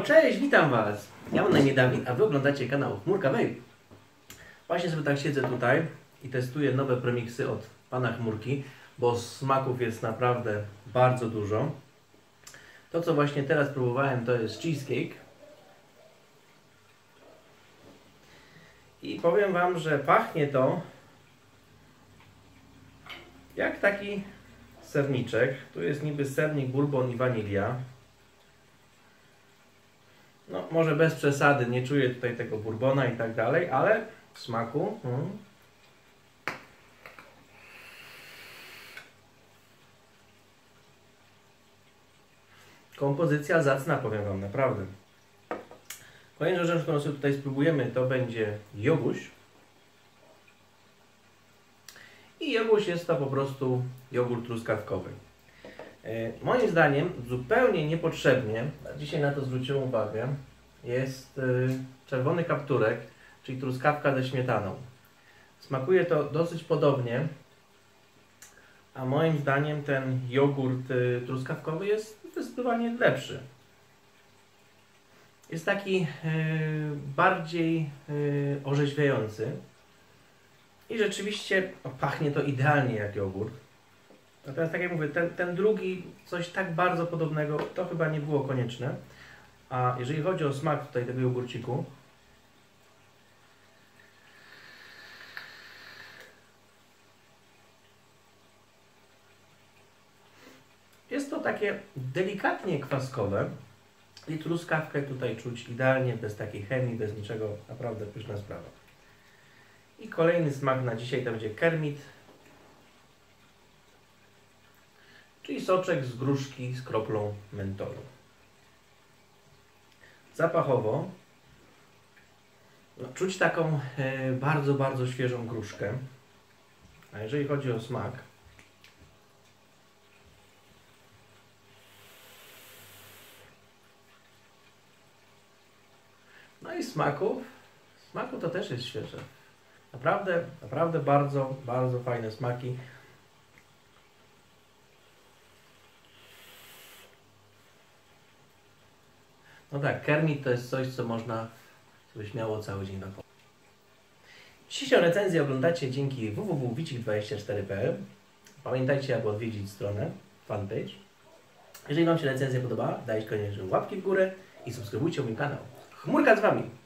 Cześć, witam Was! Ja mam na imię Dawid, a Wy oglądacie kanał Chmurka Babe. Właśnie sobie tak siedzę tutaj i testuję nowe premiksy od Pana Chmurki, bo smaków jest naprawdę bardzo dużo. To, co właśnie teraz próbowałem, to jest cheesecake. I powiem Wam, że pachnie to jak taki serniczek. Tu jest niby sernik, bourbon i wanilia. No, może bez przesady, nie czuję tutaj tego bourbona i tak dalej, ale w smaku. Kompozycja zacna, powiem Wam, naprawdę. Kolejną rzeczą, którą sobie tutaj spróbujemy, to będzie joguś. I joguś jest to po prostu jogurt truskawkowy. Moim zdaniem zupełnie niepotrzebnie, dzisiaj na to zwróciłem uwagę, jest czerwony kapturek, czyli truskawka ze śmietaną. Smakuje to dosyć podobnie, a moim zdaniem ten jogurt truskawkowy jest zdecydowanie lepszy. Jest taki bardziej orzeźwiający i rzeczywiście pachnie to idealnie jak jogurt. Natomiast tak jak mówię, ten drugi, coś tak bardzo podobnego, to chyba nie było konieczne. A jeżeli chodzi o smak tutaj tego jogurciku, jest to takie delikatnie kwaskowe i truskawkę tutaj czuć idealnie, bez takiej chemii, bez niczego, naprawdę pyszna sprawa. I kolejny smak na dzisiaj to będzie Kermit, czyli soczek z gruszki z kroplą mentolu. Zapachowo czuć taką bardzo, bardzo świeżą gruszkę. A jeżeli chodzi o smak, no i smaku to też jest świeże. Naprawdę, naprawdę bardzo, bardzo fajne smaki. No tak, Kermit to jest coś, co można sobie śmiało cały dzień napoić. Dzisiejszą recenzję oglądacie dzięki www.wicik24.pl. Pamiętajcie, aby odwiedzić stronę, fanpage. Jeżeli Wam się recenzja podoba, dajcie koniecznie łapki w górę i subskrybujcie mój kanał. Chmurka z Wami!